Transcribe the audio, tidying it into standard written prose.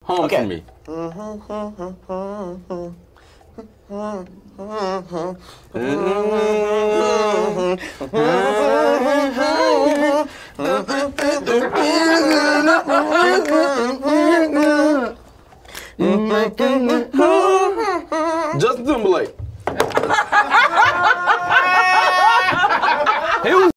Home Okay. for me. Justin Timberlake. He was